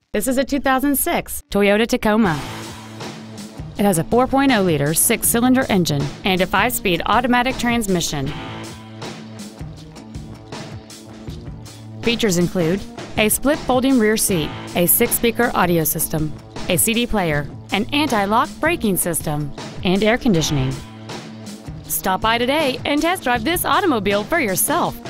This is a 2006 Toyota Tacoma. It has a 4.0-liter 6-cylinder engine and a 5-speed automatic transmission. Features include a split folding rear seat, a 6-speaker audio system, a CD player, an anti-lock braking system, and air conditioning. Stop by today and test drive this automobile for yourself.